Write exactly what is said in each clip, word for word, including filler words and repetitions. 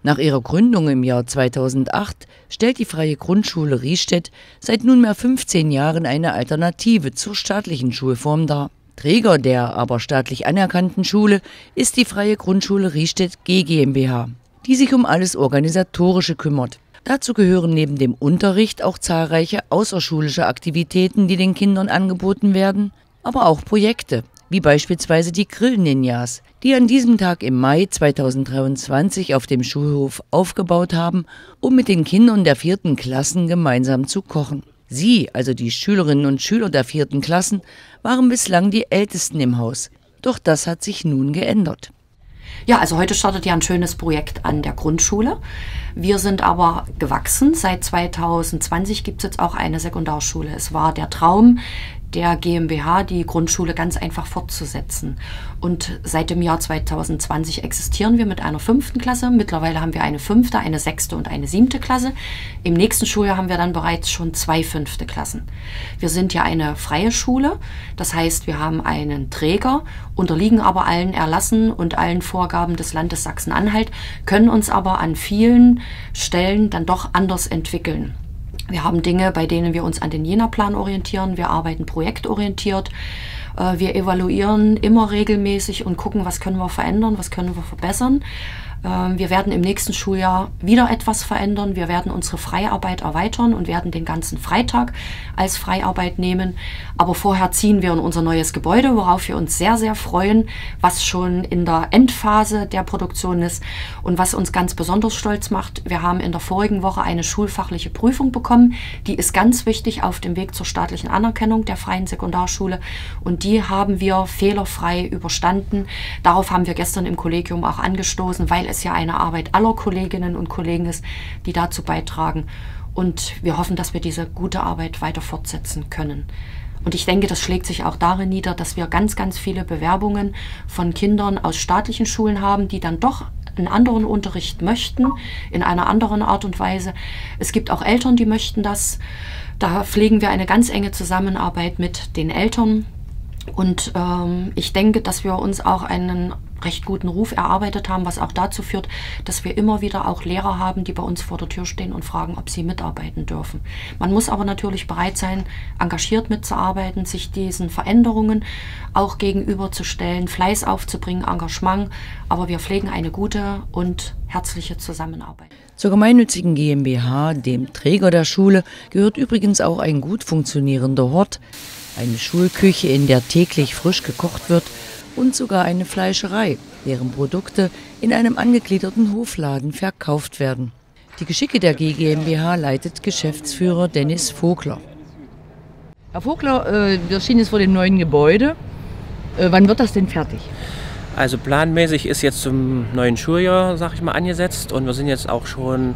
Nach ihrer Gründung im Jahr zweitausendacht stellt die Freie Grundschule Riestedt seit nunmehr fünfzehn Jahren eine Alternative zur staatlichen Schulform dar. Träger der aber staatlich anerkannten Schule ist die Freie Grundschule Riestedt G GmbH, die sich um alles Organisatorische kümmert. Dazu gehören neben dem Unterricht auch zahlreiche außerschulische Aktivitäten, die den Kindern angeboten werden, aber auch Projekte, wie beispielsweise die Grill-Ninjas, die an diesem Tag im Mai zweitausenddreiundzwanzig auf dem Schulhof aufgebaut haben, um mit den Kindern der vierten Klassen gemeinsam zu kochen. Sie, also die Schülerinnen und Schüler der vierten Klassen, waren bislang die Ältesten im Haus. Doch das hat sich nun geändert. Ja, also heute startet ja ein schönes Projekt an der Grundschule. Wir sind aber gewachsen. Seit zweitausendzwanzig gibt es jetzt auch eine Sekundarschule. Es war der Traum der GmbH, die Grundschule ganz einfach fortzusetzen. Und seit dem Jahr zweitausendzwanzig existieren wir mit einer fünften Klasse. Mittlerweile haben wir eine fünfte, eine sechste und eine siebte Klasse. Im nächsten Schuljahr haben wir dann bereits schon zwei fünfte Klassen. Wir sind ja eine freie Schule. Das heißt, wir haben einen Träger, unterliegen aber allen Erlassen und allen Vorgaben des Landes Sachsen-Anhalt, können uns aber an vielen Stellen dann doch anders entwickeln. Wir haben Dinge, bei denen wir uns an den Jena-Plan orientieren. Wir arbeiten projektorientiert. Wir evaluieren immer regelmäßig und gucken, was können wir verändern, was können wir verbessern. Wir werden im nächsten Schuljahr wieder etwas verändern. Wir werden unsere Freiarbeit erweitern und werden den ganzen Freitag als Freiarbeit nehmen. Aber vorher ziehen wir in unser neues Gebäude, worauf wir uns sehr, sehr freuen, was schon in der Endphase der Produktion ist und was uns ganz besonders stolz macht. Wir haben in der vorigen Woche eine schulfachliche Prüfung bekommen. Die ist ganz wichtig auf dem Weg zur staatlichen Anerkennung der freien Sekundarschule und die haben wir fehlerfrei überstanden. Darauf haben wir gestern im Kollegium auch angestoßen, weil es ja eine Arbeit aller Kolleginnen und Kollegen ist, die dazu beitragen. Und wir hoffen, dass wir diese gute Arbeit weiter fortsetzen können. Und ich denke, das schlägt sich auch darin nieder, dass wir ganz, ganz viele Bewerbungen von Kindern aus staatlichen Schulen haben, die dann doch einen anderen Unterricht möchten, in einer anderen Art und Weise. Es gibt auch Eltern, die möchten das. Da pflegen wir eine ganz enge Zusammenarbeit mit den Eltern. Und ähm, ich denke, dass wir uns auch einen recht guten Ruf erarbeitet haben, was auch dazu führt, dass wir immer wieder auch Lehrer haben, die bei uns vor der Tür stehen und fragen, ob sie mitarbeiten dürfen. Man muss aber natürlich bereit sein, engagiert mitzuarbeiten, sich diesen Veränderungen auch gegenüberzustellen, Fleiß aufzubringen, Engagement, aber wir pflegen eine gute und herzliche Zusammenarbeit. Zur gemeinnützigen GmbH, dem Träger der Schule, gehört übrigens auch ein gut funktionierender Hort, eine Schulküche, in der täglich frisch gekocht wird, und sogar eine Fleischerei, deren Produkte in einem angegliederten Hofladen verkauft werden. Die Geschicke der G GmbH leitet Geschäftsführer Dennis Vogler. Herr Vogler, äh, wir stehen jetzt vor dem neuen Gebäude. Äh, wann wird das denn fertig? Also planmäßig ist jetzt zum neuen Schuljahr, sag ich mal, angesetzt und wir sind jetzt auch schon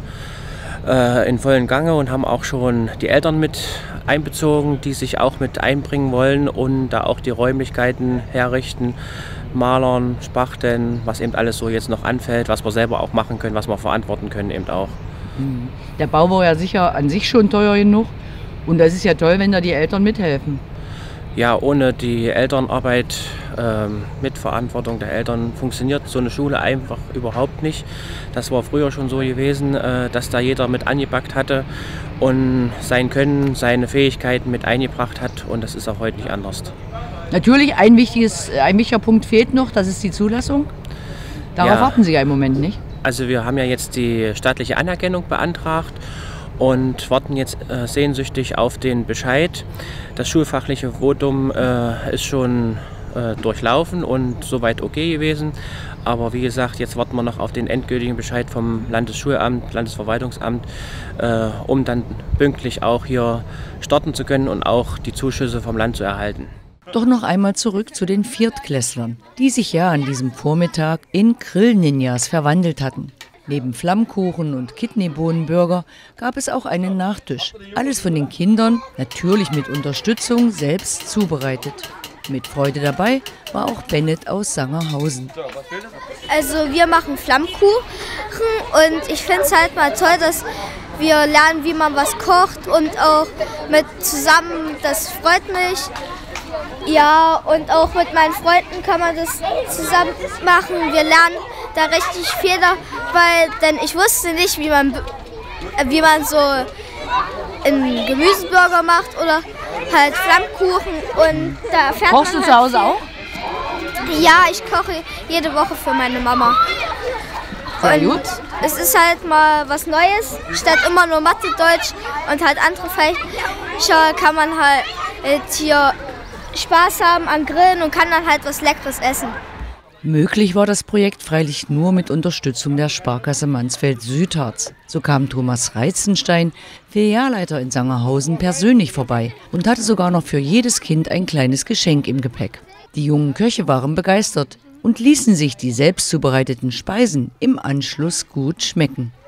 äh, in vollen Gange und haben auch schon die Eltern mit einbezogen, die sich auch mit einbringen wollen und da auch die Räumlichkeiten herrichten, Malern, Spachteln, was eben alles so jetzt noch anfällt, was wir selber auch machen können, was wir verantworten können eben auch. Der Bau war ja sicher an sich schon teuer genug und das ist ja toll, wenn da die Eltern mithelfen. Ja, ohne die Elternarbeit, ähm, mit Verantwortung der Eltern funktioniert so eine Schule einfach überhaupt nicht. Das war früher schon so gewesen, äh, dass da jeder mit angepackt hatte und sein Können, seine Fähigkeiten mit eingebracht hat und das ist auch heute nicht anders. Natürlich, ein, wichtiges, ein wichtiger Punkt fehlt noch, das ist die Zulassung. Darauf ja. warten Sie ja im Moment nicht. Also wir haben ja jetzt die staatliche Anerkennung beantragt und warten jetzt äh, sehnsüchtig auf den Bescheid. Das schulfachliche Votum äh, ist schon äh, durchlaufen und soweit okay gewesen. Aber wie gesagt, jetzt warten wir noch auf den endgültigen Bescheid vom Landesschulamt, Landesverwaltungsamt, äh, um dann pünktlich auch hier starten zu können und auch die Zuschüsse vom Land zu erhalten. Doch noch einmal zurück zu den Viertklässlern, die sich ja an diesem Vormittag in Grill-Ninjas verwandelt hatten. Neben Flammkuchen und Kidneybohnenburger gab es auch einen Nachtisch. Alles von den Kindern, natürlich mit Unterstützung, selbst zubereitet. Mit Freude dabei war auch Bennett aus Sangerhausen. Also wir machen Flammkuchen und ich finde es halt mal toll, dass wir lernen, wie man was kocht und auch mit zusammen, das freut mich. Ja, und auch mit meinen Freunden kann man das zusammen machen. Wir lernen, da richtig Fehler, weil denn ich wusste nicht, wie man, wie man so einen Gemüseburger macht oder halt Flammkuchen. Und da erfährt Kochst man du zu Hause halt auch? viel. Ja, ich koche jede Woche für meine Mama. Sehr und gut. Es ist halt mal was Neues, statt immer nur Mathe, Deutsch und halt andere Fächer kann man halt hier Spaß haben am Grillen und kann dann halt was Leckeres essen. Möglich war das Projekt freilich nur mit Unterstützung der Sparkasse Mansfeld-Südharz. So kam Thomas Reizenstein, Filialleiter in Sangerhausen, persönlich vorbei und hatte sogar noch für jedes Kind ein kleines Geschenk im Gepäck. Die jungen Köche waren begeistert und ließen sich die selbst zubereiteten Speisen im Anschluss gut schmecken.